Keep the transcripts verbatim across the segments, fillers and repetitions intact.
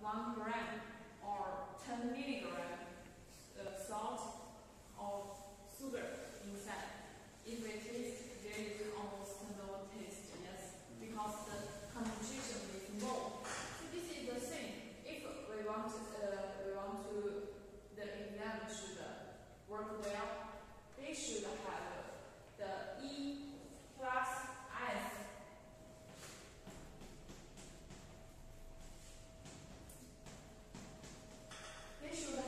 one gram or ten milligram uh, salt or sugar inside. If we taste, there is almost no taste, yes, because the concentration is low. So this is the same. If we want, uh, we want to the exam should work well, they should have the E plus S. They should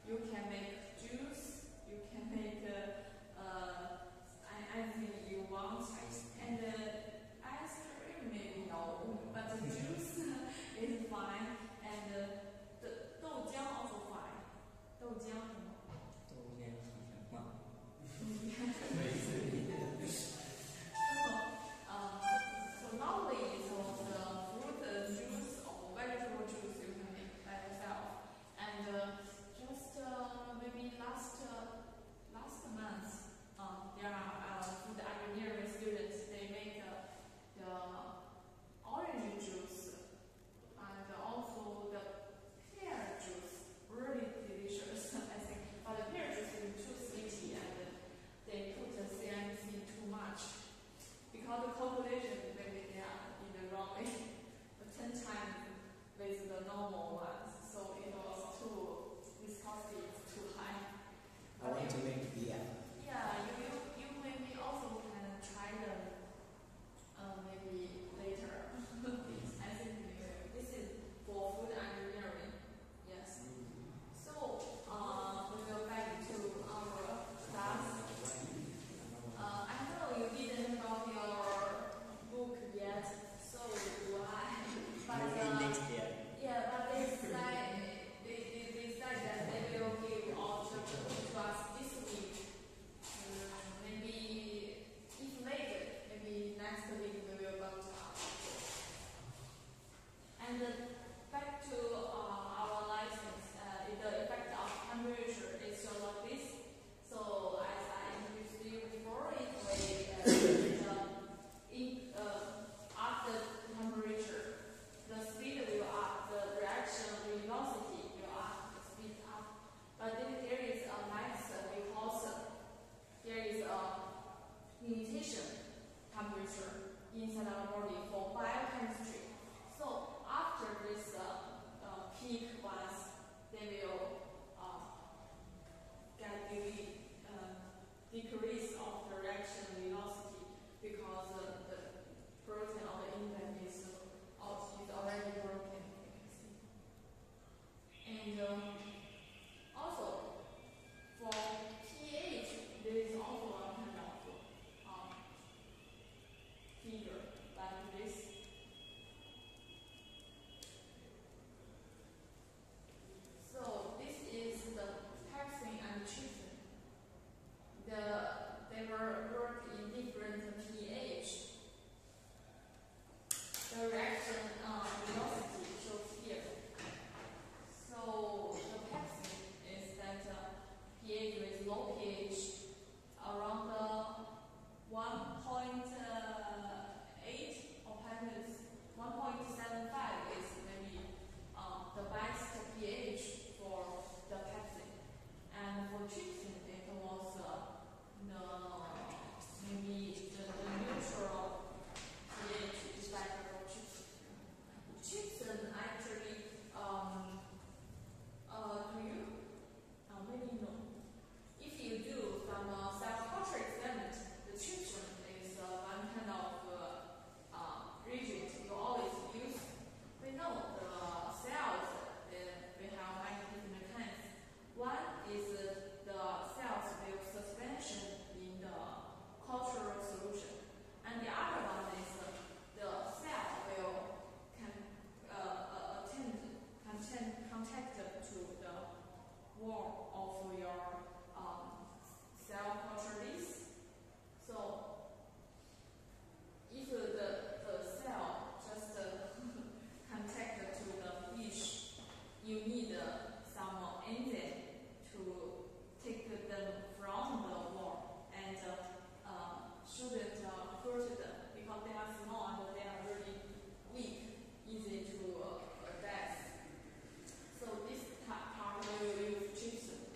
you can make juice, you can make uh, uh, anything you want, and uh, ice cream maybe no, but the juice is fine, and uh, the 豆浆 also fine. 豆浆什么？ 豆浆好像吗？ Um, so normally, so the fruit uh, juice or vegetable juice you can make by yourself. And uh, just uh, maybe last uh, last month, uh, there are uh, food engineering students. They make uh, the orange juice and also the pear juice. Really delicious, I think. But the pear juice is too sweety and they put the C M C too much. Because the calculation maybe they are in the wrong way, but ten times with the normal ones, so it was too viscosity is too high. I want to make beer. Yeah, you you, you maybe also can try them uh, maybe later. I think uh, this is for food engineering. Yes. So uh, we will back to our class. Uh, I know you didn't got your book yet, so do I. But uh, next year. yeah, but they said they, they, they said that they will give all chapters to us this week. Um, maybe if later, maybe next week we will go to our book. And uh, back to uh, our license, uh, the effect of temperature is shown like this. So as I introduced you before, it will uh, in, uh, after temperature, the speed will up, the reaction velocity will up, the speed up. But then there is a max because there is a limitation temperature inside our body for biochemistry. So after this uh, uh, peak ones, they will uh, get the uh, decrease of the reaction velocity because uh, the protein of the enzyme is, uh, is already broken. And um, also for pH, there is also a kind of um, figure like this. So this is the pepsin and trypsin. The, they were work in different pH. The reaction uh, velocity shows here. So the pepsin is that uh, pH with low pH around uh, one point eight or perhaps one point seven five is maybe uh, the best pH for the pepsin. And for trypsin, it was uh, the maybe the, the neutral pH is better for trypsin. Trypsin actually, um, uh, do you? Uh, maybe no. If you do some uh, cell culture experiment, the trypsin is uh, one kind of uh, uh, reagent you always use. We know the cells, uh, we have many different kinds. One is uh, the cells with suspension in the cultural solution, and the other one is uh, the cell will can uh, uh, attend content, contact to the wall of your um, cell culture dish. So if the, the cell just uh, contact to the dish, you need uh, some uh, enzyme to take them from the wall and uh, uh, shouldn't uh, hurt them because they are small and they are really weak, easy to uh, death. So this part we will use trypsin.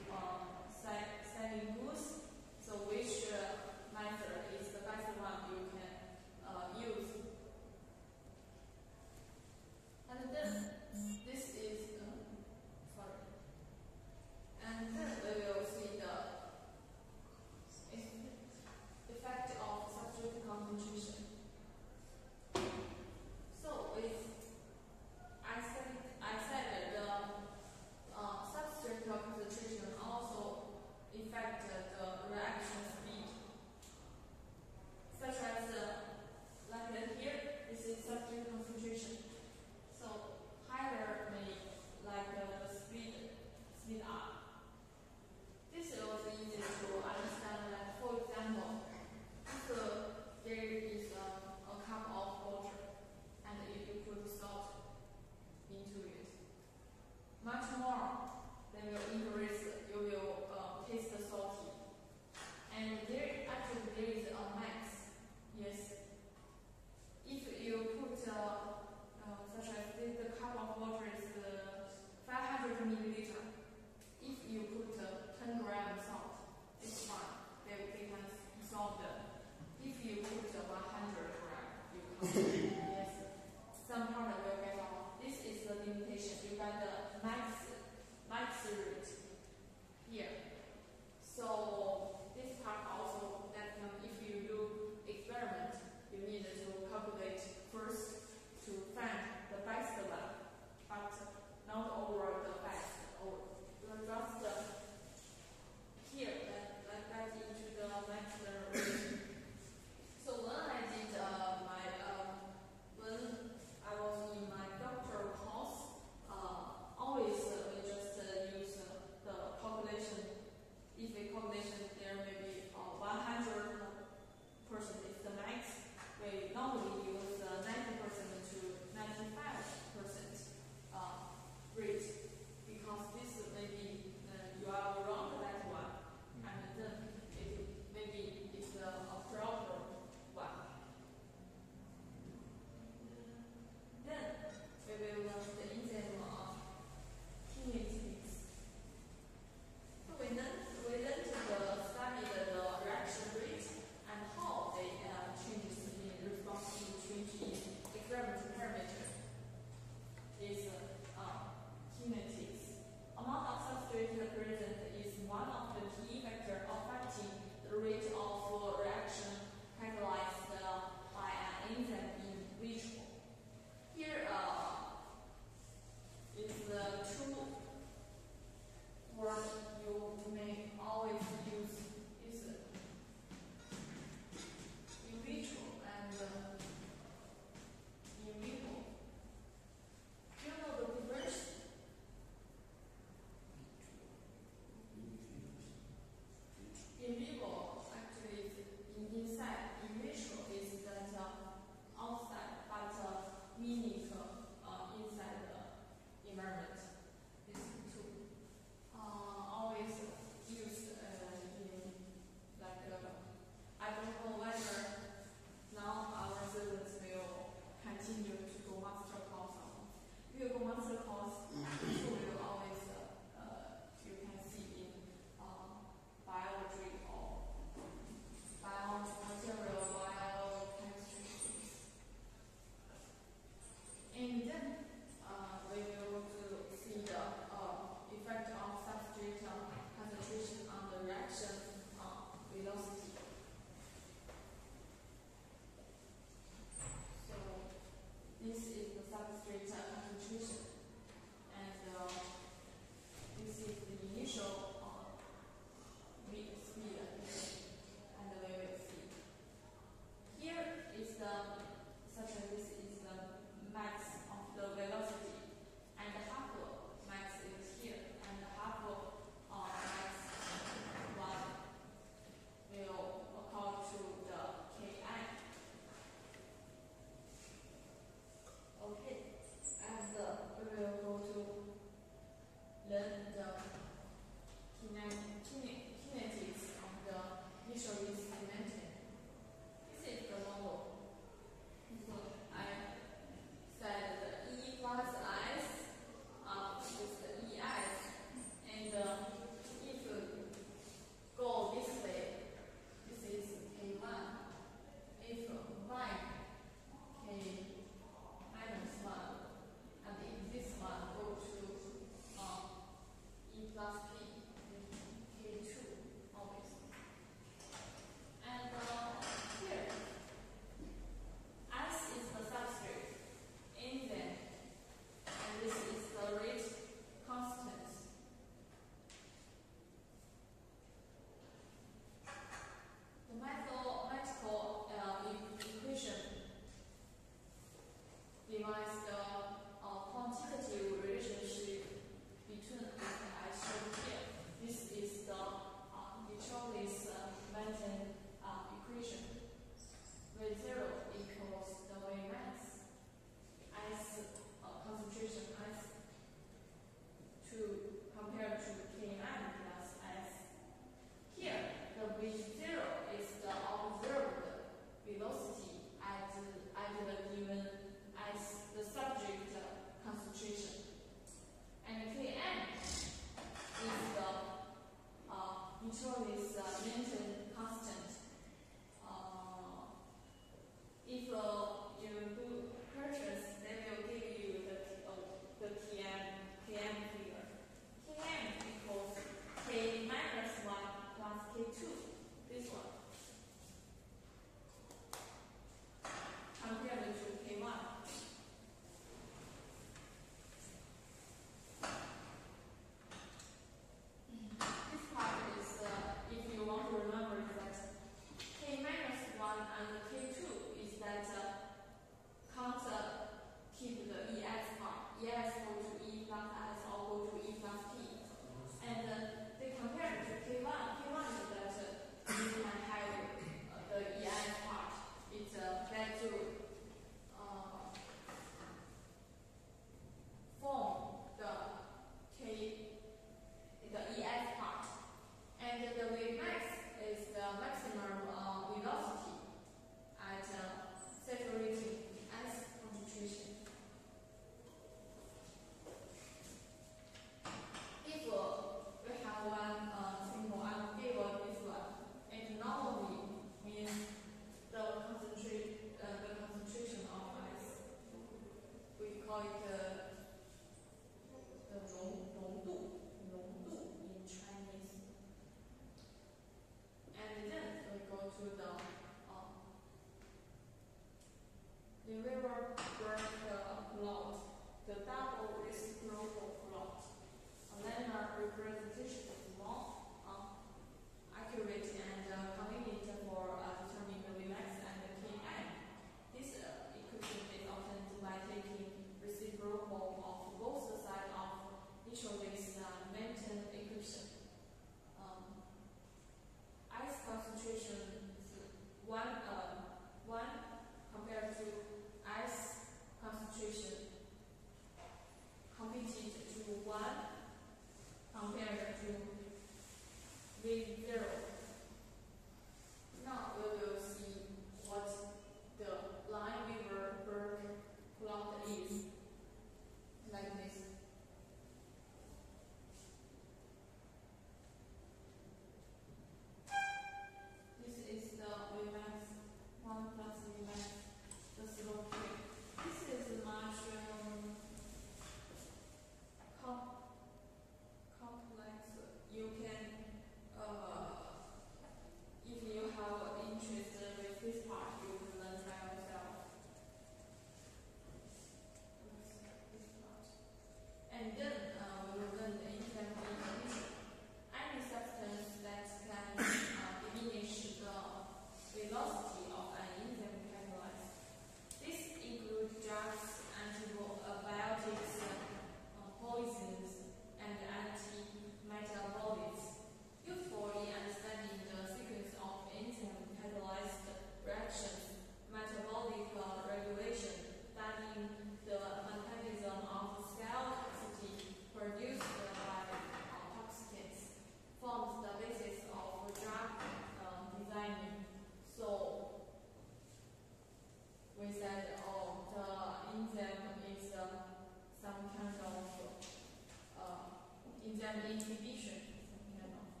enzyme inhibition, something like that.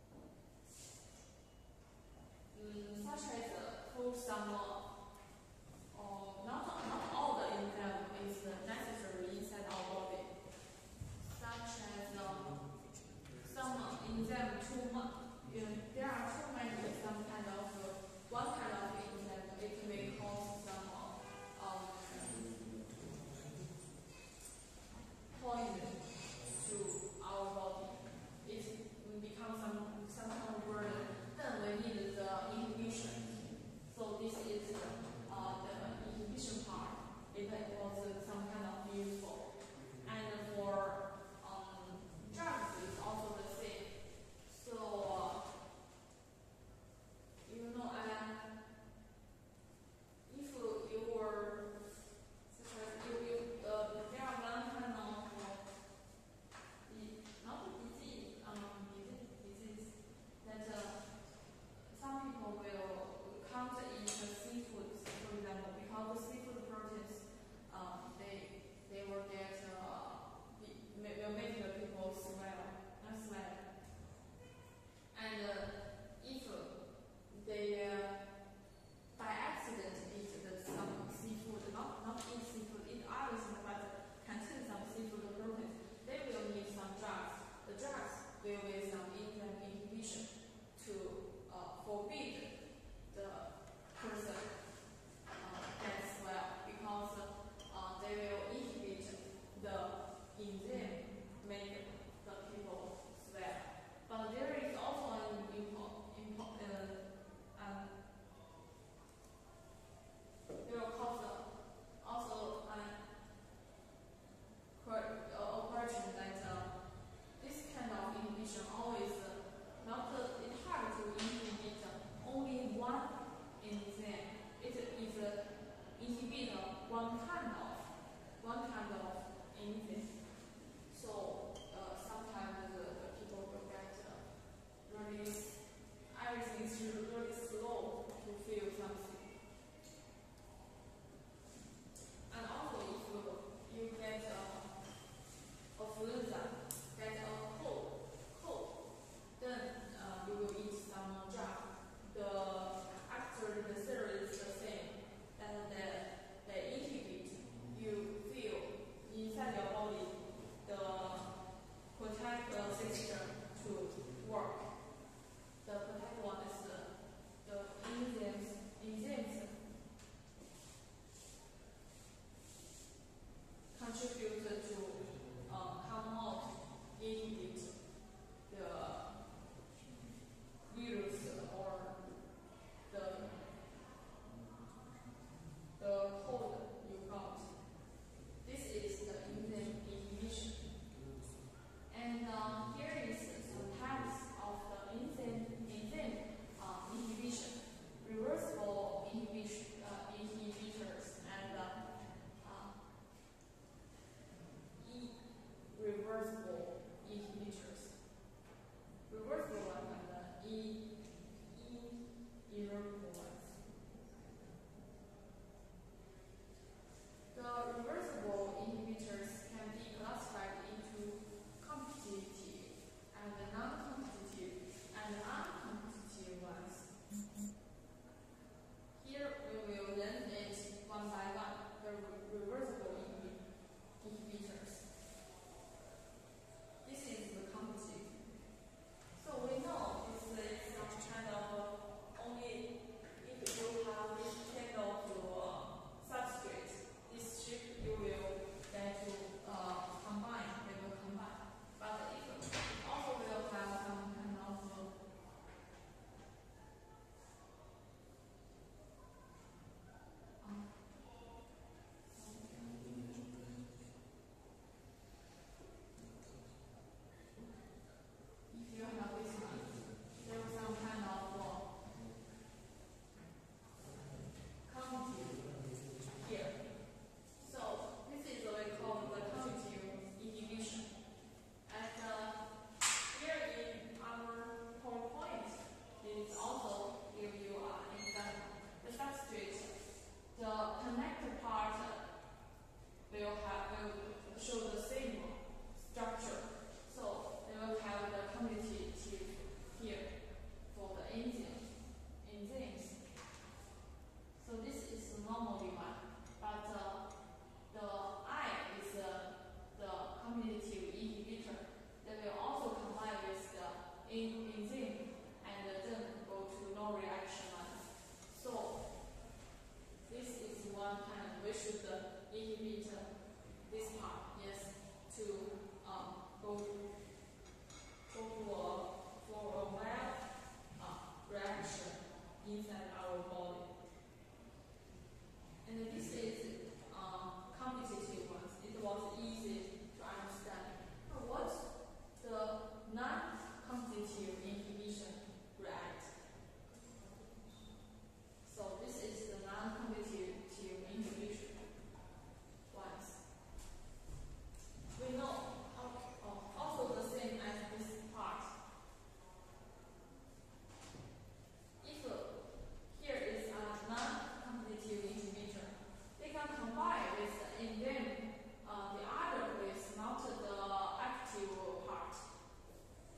Mm, such as uh, for some, uh, uh, not, not all the enzyme is necessary inside our body, such as uh, some enzyme too much. You know, there are too many, some kind of, uh, one kind of enzyme, it may cause some uh, um, poison to our body. It becomes some, some kind of burden. Then we need the inhibition. So this is uh, the inhibition part. If it was uh, some kind of useful. And for um, drugs, it's also the same. So uh,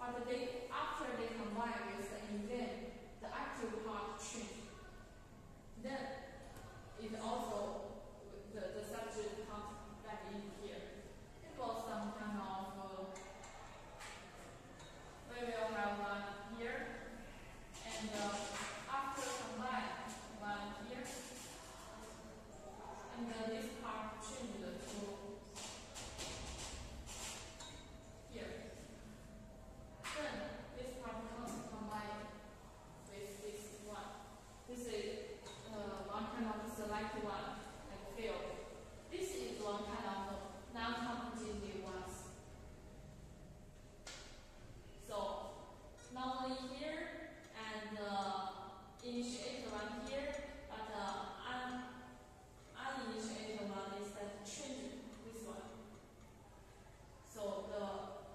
but they after they combine with the enzyme, the active part change. Then it also the, the substrate comes back in here. It was some kind of uh, we will have one here, and uh, after combine one here, and uh, this part changed to here. Then this part comes combined with this one. This is uh, one kind of select one, like field. This is one kind of non-competitive ones. So normally here and uh, initiate one here, but uh, un uninitiated one is that change this one. So the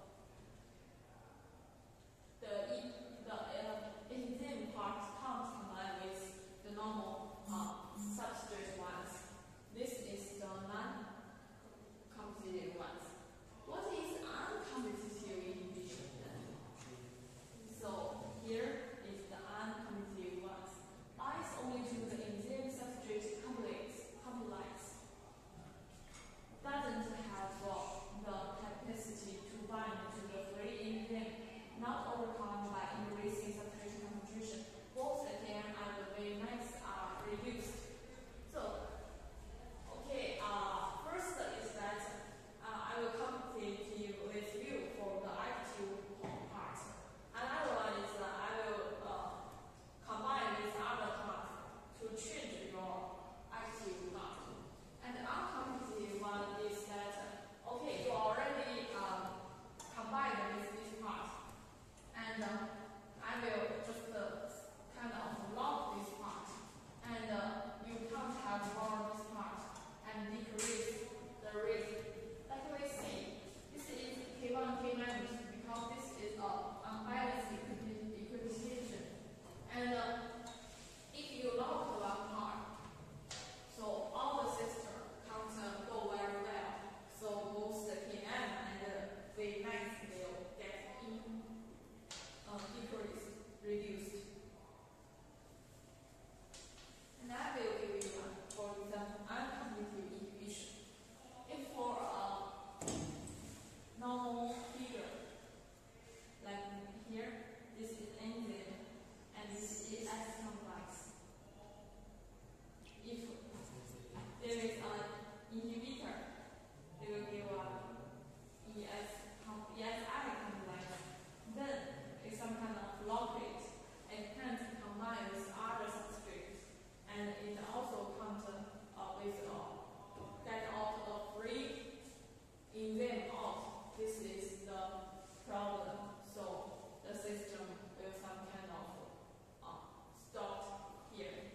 the e- the uh, enzyme part comes combined with the normal uh, substrate ones. This is the non-competitive ones. What is uncompetitive inhibition then? So here is the uncompetitive ones. Binds only to the enzyme substrate complex, complex. Doesn't have uh, the capacity to bind to the free enzyme, not overcome by increasing substrate concentration. Both the Km and the Vmax are reduced. So, okay, uh, first is that uh, I will compete with you for the active part. Another one is that I will uh, combine with other parts to change your active part. And the uncompetitive one is that, okay, you already um, combined with this part, and uh, I will just uh, kind of lock this part, and uh, you can't have more this part, and decrease the rate. Like we see, this is K one, K minus, because this is a unbalanced equation. And uh, if you lock one part, so all the system can't uh, go very well. So both the Km and the Vmax will get in, uh, decreased, reduced. And I will give you one, for example, uncompetitive inhibition. If for a normal figure, like here, this is enzyme, and this is S complex. If there is an inhibitor, they will give a E S com- E S I complex. Then it's some kind of blockade. It can't combine with other substrates, and it also can't uh, with uh, get out a free enzyme out. This is the problem. So the system will some kind of uh, stop here.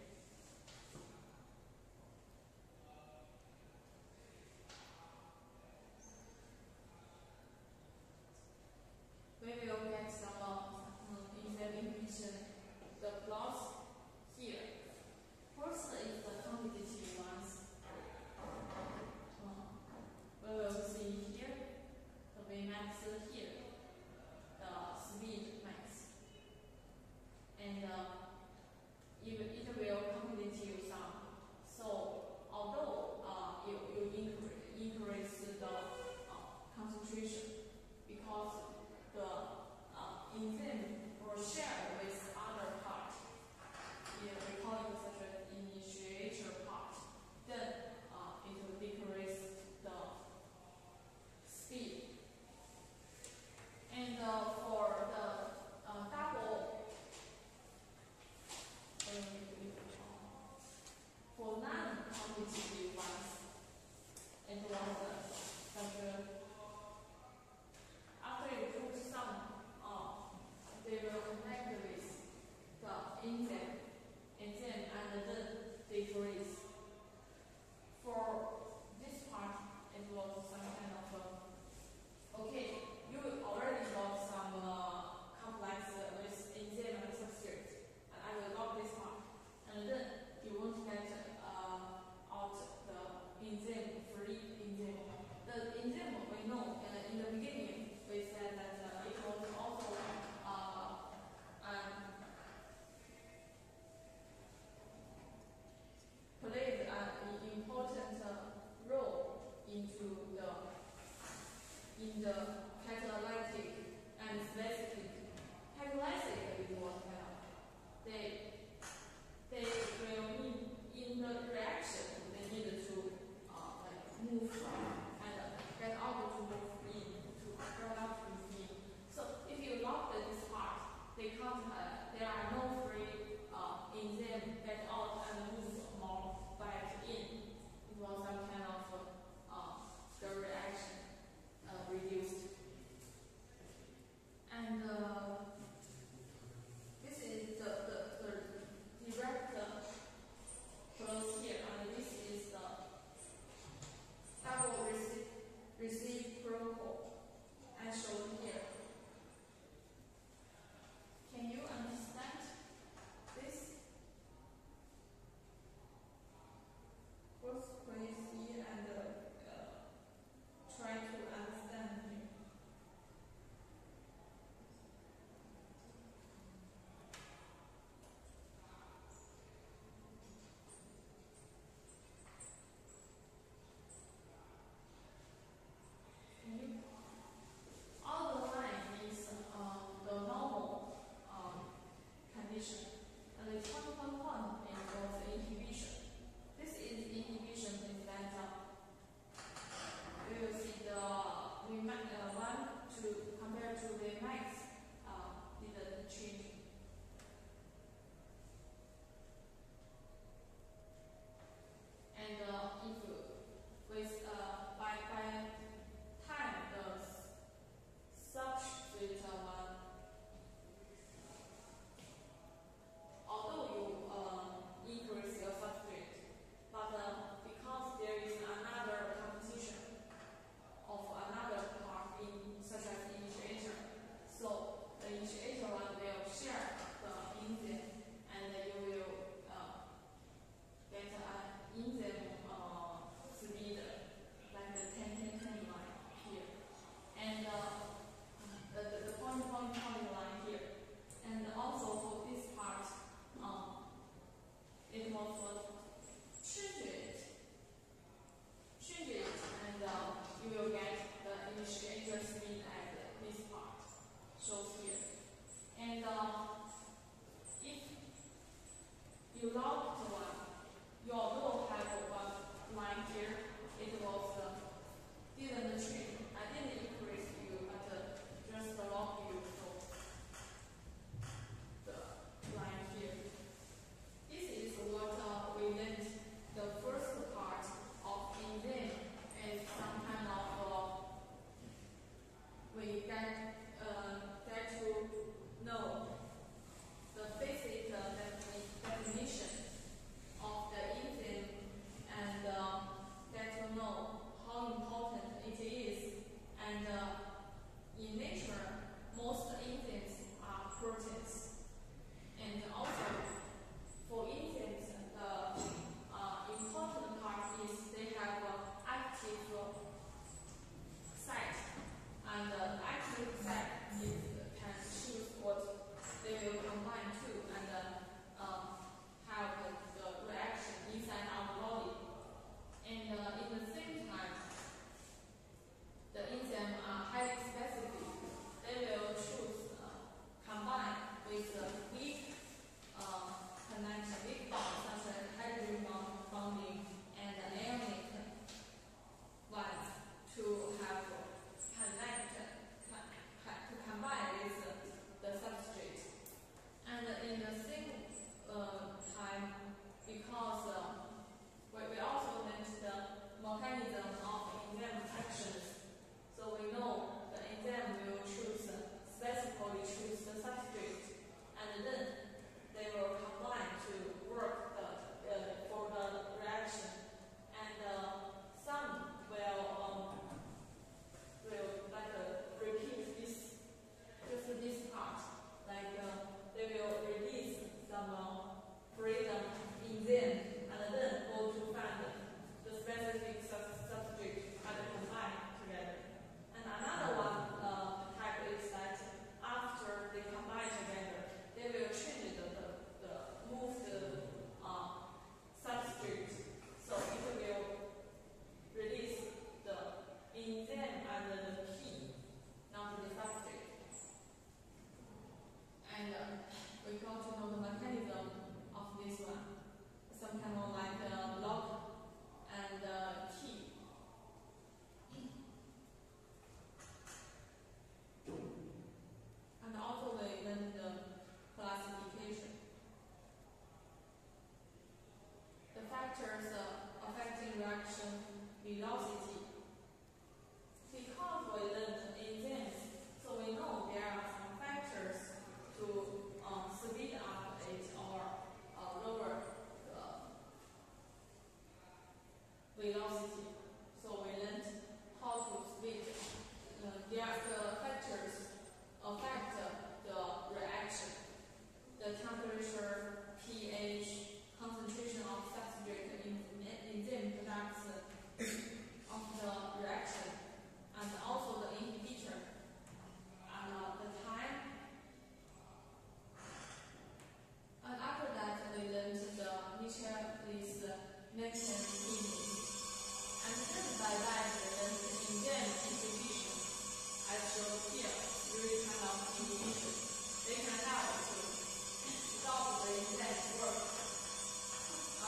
We will get some uh, examination. The plots here. First is the competitive ones. Uh, we will see here the Vmax here, the speed max, and uh, it, it will competitive some. So although uh, you, you increase, increase the uh, concentration, because the uh, enzyme will share with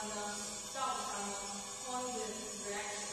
呢，造成了 poison reaction。